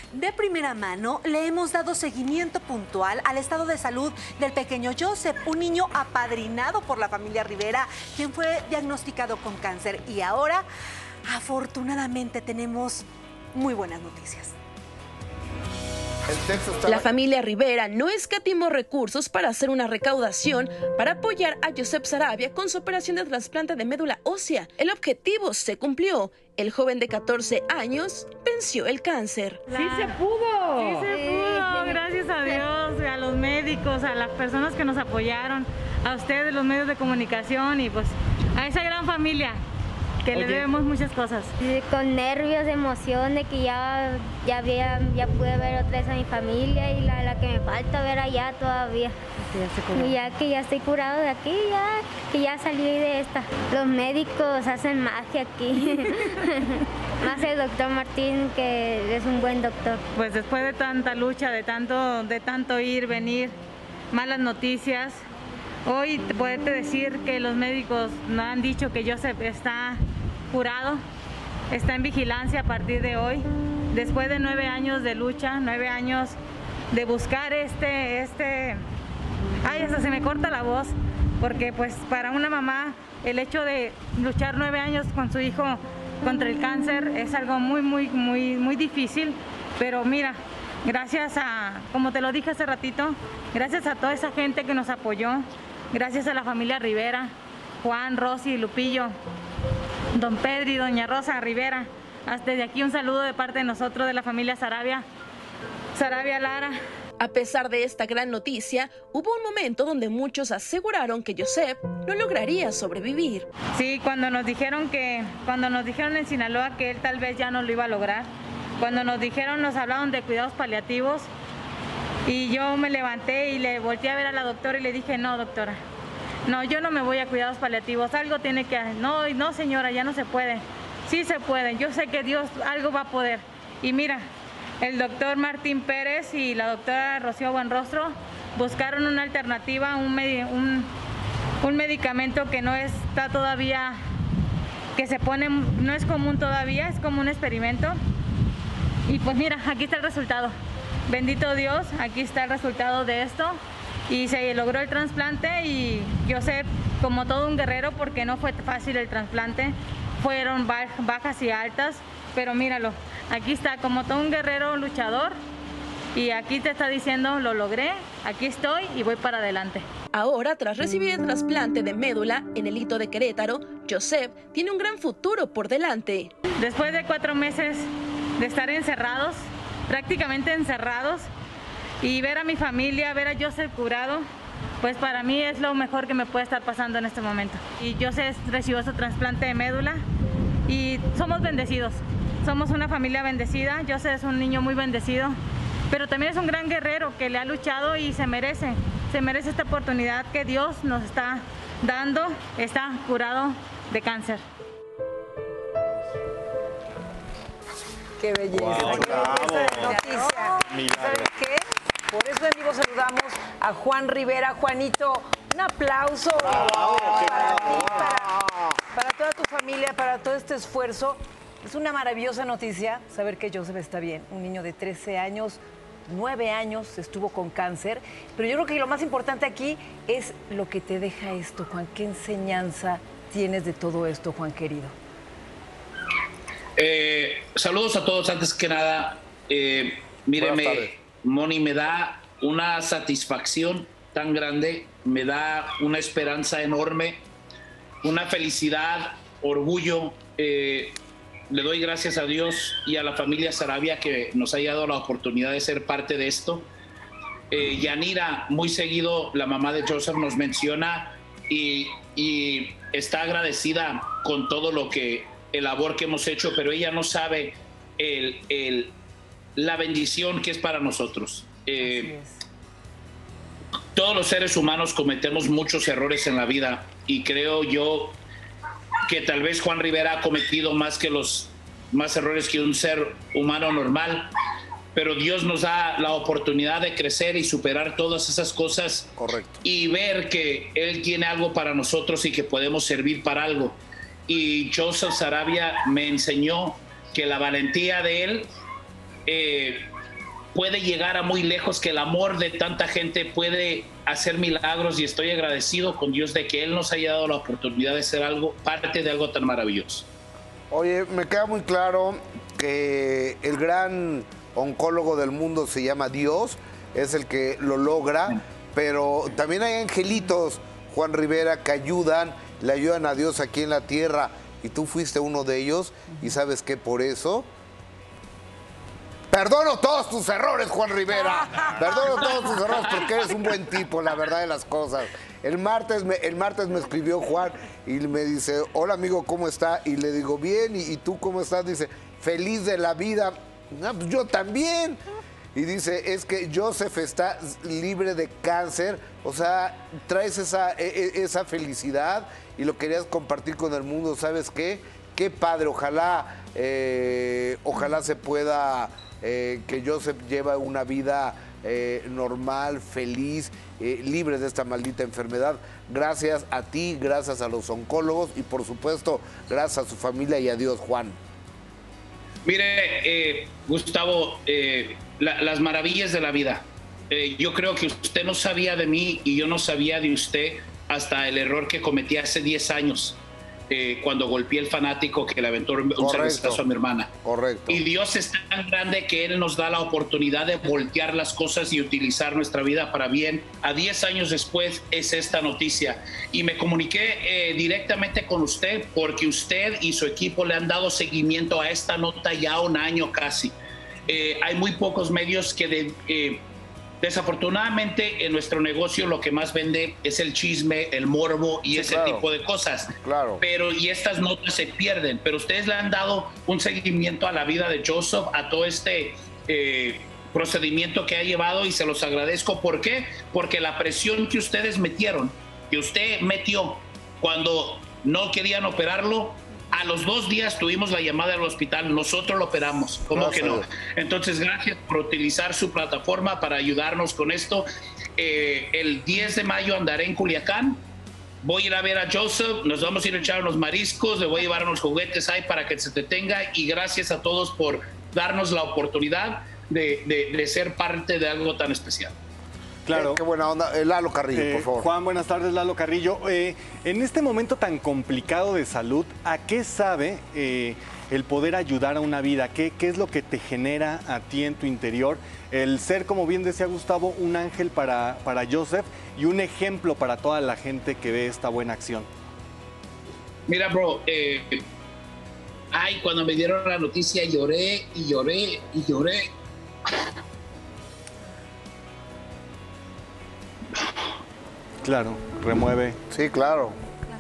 De primera mano, le hemos dado seguimiento puntual al estado de salud del pequeño Joseph, un niño apadrinado por la familia Rivera, quien fue diagnosticado con cáncer. Y ahora, afortunadamente, tenemos muy buenas noticias. La familia Rivera no escatimó recursos para hacer una recaudación para apoyar a Joseph Saravia con su operación de trasplante de médula ósea. El objetivo se cumplió. El joven de 14 años venció el cáncer. ¡Sí se pudo! Sí se pudo, gracias a Dios, a los médicos, a las personas que nos apoyaron, a ustedes, los medios de comunicación y pues a esa gran familia que le debemos muchas cosas. Con nervios, emoción de que ya pude ver otra vez a mi familia y la que me falta ver allá todavía. Y ya que ya estoy curado de aquí, que ya salí de esta. Los médicos hacen magia aquí. Más el doctor Martín, que es un buen doctor. Pues después de tanta lucha, de tanto ir, venir, malas noticias, hoy te puedo decir que los médicos nos han dicho que Joseph está curado, está en vigilancia a partir de hoy. Después de 9 años de lucha, 9 años de buscar ay, hasta se me corta la voz, porque pues para una mamá el hecho de luchar 9 años con su hijo contra el cáncer es algo muy difícil, pero mira, gracias a, como te lo dije hace ratito, gracias a toda esa gente que nos apoyó, gracias a la familia Rivera, Juan, Rosy, Lupillo, don Pedro y doña Rosa Rivera. Desde aquí un saludo de parte de nosotros, de la familia Saravia Lara. A pesar de esta gran noticia, hubo un momento donde muchos aseguraron que Joseph no lograría sobrevivir. Sí, cuando nos dijeron en Sinaloa que él tal vez ya no lo iba a lograr, cuando nos hablaron de cuidados paliativos, y yo me levanté y le volteé a ver a la doctora y le dije, no, doctora, no, yo no me voy a cuidados paliativos, algo tiene que hacer. No, señora, ya no se puede. Sí se puede, yo sé que Dios algo va a poder. Y mira, el doctor Martín Pérez y la doctora Rocío Buenrostro buscaron una alternativa, un medicamento que no está todavía, que se pone, no es común todavía, es como un experimento. Y pues mira, aquí está el resultado. Bendito Dios, aquí está el resultado de esto. Y se logró el trasplante y Joseph, como todo un guerrero, porque no fue fácil el trasplante, fueron bajas y altas, pero míralo, aquí está como todo un guerrero luchador y aquí te está diciendo, lo logré, aquí estoy y voy para adelante. Ahora, tras recibir el trasplante de médula en el Hito de Querétaro, Joseph tiene un gran futuro por delante. Después de 4 meses de estar encerrados, prácticamente encerrados, y ver a mi familia, ver a Joseph curado, pues para mí es lo mejor que me puede estar pasando en este momento. Y Joseph recibió su trasplante de médula y somos bendecidos, somos una familia bendecida. Joseph es un niño muy bendecido, pero también es un gran guerrero que le ha luchado y se merece esta oportunidad que Dios nos está dando. Está curado de cáncer. ¡Qué belleza! Wow, ¡Qué belleza de noticia! ¿Saben qué? Por eso, amigos, saludamos a Juan Rivera. Juanito, un aplauso para ti, para toda tu familia, para todo este esfuerzo. Es una maravillosa noticia saber que Joseph está bien. Un niño de 13 años, 9 años, estuvo con cáncer. Pero yo creo que lo más importante aquí es lo que te deja esto, Juan. ¿Qué enseñanza tienes de todo esto, Juan querido? Saludos a todos. Antes que nada, míreme, Moni, me da una satisfacción tan grande, me da una esperanza enorme, una felicidad, orgullo. Le doy gracias a Dios y a la familia Saravia que nos haya dado la oportunidad de ser parte de esto. Yanira, muy seguido, la mamá de Joseph, nos menciona y está agradecida con todo lo que, el labor que hemos hecho, pero ella no sabe la bendición que es para nosotros. Todos los seres humanos cometemos muchos errores en la vida y creo yo que tal vez Juan Rivera ha cometido más errores que un ser humano normal, pero Dios nos da la oportunidad de crecer y superar todas esas cosas. Correcto. Y ver que Él tiene algo para nosotros y que podemos servir para algo. Y Joseph Saravia me enseñó que la valentía de él puede llegar a muy lejos, que el amor de tanta gente puede hacer milagros, y estoy agradecido con Dios de que Él nos haya dado la oportunidad de ser parte de algo tan maravilloso. Oye, me queda muy claro que el gran oncólogo del mundo se llama Dios, es el que lo logra, pero también hay angelitos, Juan Rivera, que le ayudan a Dios aquí en la tierra, y tú fuiste uno de ellos, y ¿sabes qué? Por eso perdono todos tus errores, Juan Rivera. Perdono todos tus errores porque eres un buen tipo, la verdad de las cosas. El martes me escribió Juan y me dice, hola amigo, ¿cómo está? Y le digo, bien, ¿y tú cómo estás? Dice, feliz de la vida. No, pues yo también. Y dice, es que Joseph está libre de cáncer, o sea, traes esa felicidad y lo querías compartir con el mundo, ¿sabes qué? Qué padre, ojalá se pueda... que Joseph lleva una vida normal, feliz, libre de esta maldita enfermedad. Gracias a ti, gracias a los oncólogos y por supuesto gracias a su familia y a Dios, Juan. Mire, Gustavo, las maravillas de la vida. Yo creo que usted no sabía de mí y yo no sabía de usted hasta el error que cometí hace 10 años. Cuando golpeé al fanático que le aventó un cervezazo a mi hermana. Correcto. Y Dios es tan grande que Él nos da la oportunidad de voltear las cosas y utilizar nuestra vida para bien. A 10 años después es esta noticia. Y me comuniqué directamente con usted porque usted y su equipo le han dado seguimiento a esta nota ya un año casi. Hay muy pocos medios que desafortunadamente en nuestro negocio lo que más vende es el chisme, el morbo y ese tipo de cosas. Claro. Y estas notas se pierden. Pero ustedes le han dado un seguimiento a la vida de Joseph, a todo este procedimiento que ha llevado, y se los agradezco. ¿Por qué? Porque la presión que ustedes metieron, que usted metió cuando no querían operarlo, a los 2 días tuvimos la llamada al hospital, nosotros lo operamos, ¿cómo que no? Entonces, gracias por utilizar su plataforma para ayudarnos con esto. El 10 de mayo andaré en Culiacán, voy a ir a ver a Joseph, nos vamos a ir a echar unos mariscos, le voy a llevar unos juguetes ahí para que se detenga, y gracias a todos por darnos la oportunidad de ser parte de algo tan especial. Claro. Qué buena onda. Lalo Carrillo, por favor. Juan, buenas tardes, Lalo Carrillo. En este momento tan complicado de salud, ¿a qué sabe el poder ayudar a una vida? ¿Qué es lo que te genera a ti en tu interior? El ser, como bien decía Gustavo, un ángel para Joseph y un ejemplo para toda la gente que ve esta buena acción. Mira, bro, cuando me dieron la noticia lloré y lloré y lloré. Claro, remueve. Sí, claro.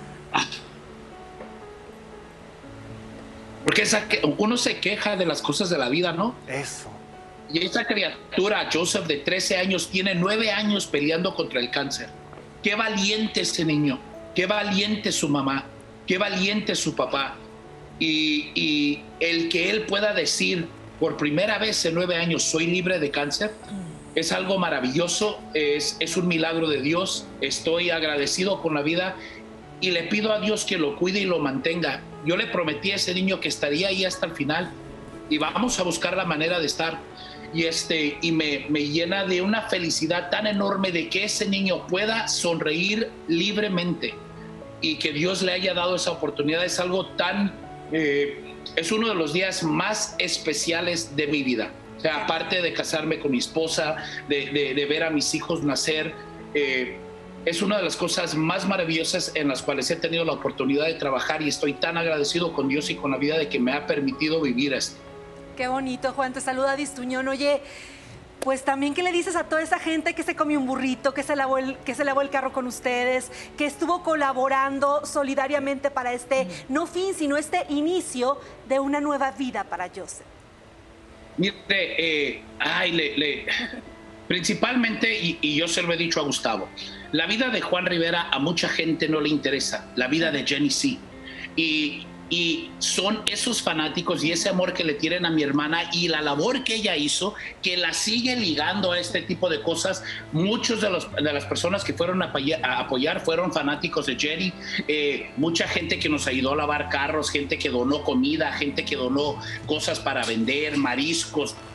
Porque uno se queja de las cosas de la vida, ¿no? Eso. Y esa criatura, Joseph, de 13 años, tiene 9 años peleando contra el cáncer. Qué valiente ese niño, qué valiente su mamá, qué valiente su papá. Y el que él pueda decir por primera vez en 9 años, soy libre de cáncer, es algo maravilloso, es un milagro de Dios. Estoy agradecido con la vida y le pido a Dios que lo cuide y lo mantenga. Yo le prometí a ese niño que estaría ahí hasta el final y vamos a buscar la manera de estar. Y me llena de una felicidad tan enorme de que ese niño pueda sonreír libremente y que Dios le haya dado esa oportunidad. Es algo tan... es uno de los días más especiales de mi vida. O sea, aparte de casarme con mi esposa, de ver a mis hijos nacer, es una de las cosas más maravillosas en las cuales he tenido la oportunidad de trabajar, y estoy tan agradecido con Dios y con la vida de que me ha permitido vivir esto. Qué bonito, Juan, te saluda Distuñón. Oye, pues también, ¿qué le dices a toda esa gente que se comió un burrito, que se lavó el carro con ustedes, que estuvo colaborando solidariamente para este, no fin, sino este inicio de una nueva vida para Joseph? Mire, principalmente, y yo se lo he dicho a Gustavo, la vida de Juan Rivera a mucha gente no le interesa, la vida de Jenny sí. Y son esos fanáticos y ese amor que le tienen a mi hermana y la labor que ella hizo, que la sigue ligando a este tipo de cosas. Muchos de las personas que fueron a apoyar fueron fanáticos de Jenny. Mucha gente que nos ayudó a lavar carros, gente que donó comida, gente que donó cosas para vender, mariscos.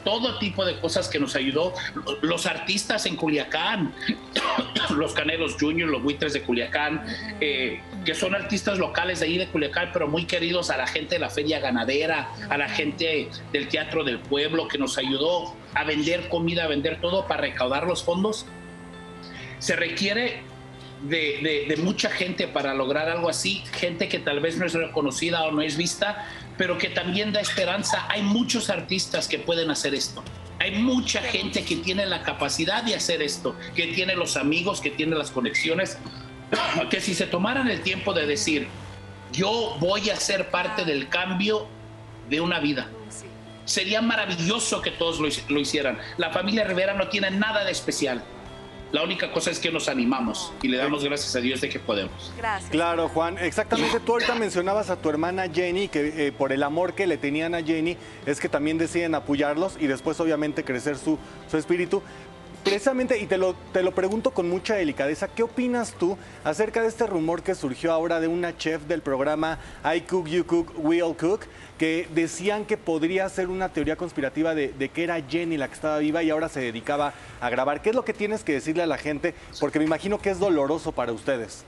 todo tipo de cosas que nos ayudó. Los artistas en Culiacán, los Canelos Juniors, los Buitres de Culiacán, que son artistas locales de ahí de Culiacán, pero muy queridos a la gente de la feria ganadera, a la gente del Teatro del Pueblo, que nos ayudó a vender comida, a vender todo para recaudar los fondos. Se requiere de mucha gente para lograr algo así, gente que tal vez no es reconocida o no es vista, pero que también da esperanza. Hay muchos artistas que pueden hacer esto. Hay mucha gente que tiene la capacidad de hacer esto, que tiene los amigos, que tiene las conexiones, que si se tomaran el tiempo de decir, yo voy a ser parte del cambio de una vida. Sería maravilloso que todos lo hicieran. La familia Rivera no tiene nada de especial. La única cosa es que nos animamos y le damos gracias a Dios de que podemos. Gracias. Claro, Juan. Exactamente, tú ahorita mencionabas a tu hermana Jenny, que por el amor que le tenían a Jenny, es que también deciden apoyarlos y después obviamente crecer su espíritu. Precisamente, y te lo pregunto con mucha delicadeza, ¿qué opinas tú acerca de este rumor que surgió ahora de una chef del programa I Cook, You Cook, We'll Cook, que decían que podría ser una teoría conspirativa de que era Jenny la que estaba viva y ahora se dedicaba a grabar? ¿Qué es lo que tienes que decirle a la gente? Porque me imagino que es doloroso para ustedes.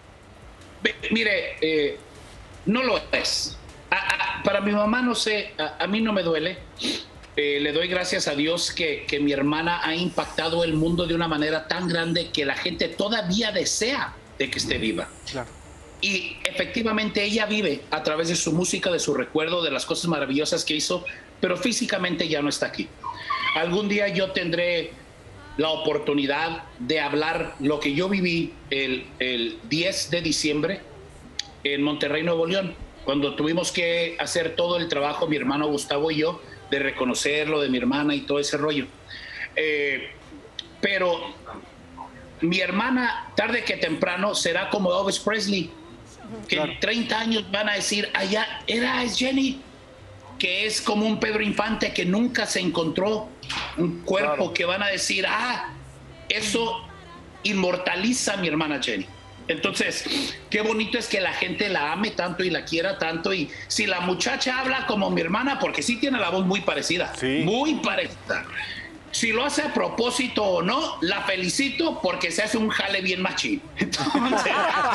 Mire, no lo es. Para mi mamá, no sé, a mí no me duele. Le doy gracias a Dios que mi hermana ha impactado el mundo de una manera tan grande que la gente todavía desea de que esté viva. Claro. Y efectivamente ella vive a través de su música, de su recuerdo, de las cosas maravillosas que hizo, pero físicamente ya no está aquí. Algún día yo tendré la oportunidad de hablar lo que yo viví el 10 de diciembre en Monterrey, Nuevo León, cuando tuvimos que hacer todo el trabajo, mi hermano Gustavo y yo, de reconocerlo, de mi hermana y todo ese rollo. Pero mi hermana, tarde que temprano, será como Elvis Presley, que claro, en 30 años van a decir, allá es Jenny, que es como un Pedro Infante que nunca se encontró un cuerpo, claro, que van a decir, eso inmortaliza a mi hermana Jenny. Entonces, qué bonito es que la gente la ame tanto y la quiera tanto. Y si la muchacha habla como mi hermana, porque sí tiene la voz muy parecida, sí, muy parecida. Si lo hace a propósito o no, la felicito porque se hace un jale bien machín. Entonces,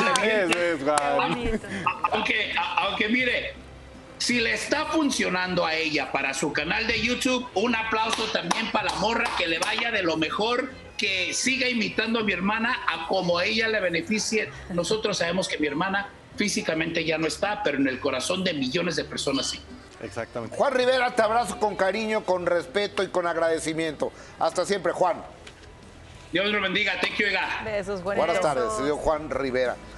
aunque mire, si le está funcionando a ella para su canal de YouTube, un aplauso también para la morra, que le vaya de lo mejor, que siga imitando a mi hermana a como a ella le beneficie. Nosotros sabemos que mi hermana físicamente ya no está, pero en el corazón de millones de personas sí. Exactamente. Juan Rivera, te abrazo con cariño, con respeto y con agradecimiento. Hasta siempre, Juan. Dios lo bendiga. Thank you, Ega. Besos, buenas tardes, señor Juan Rivera.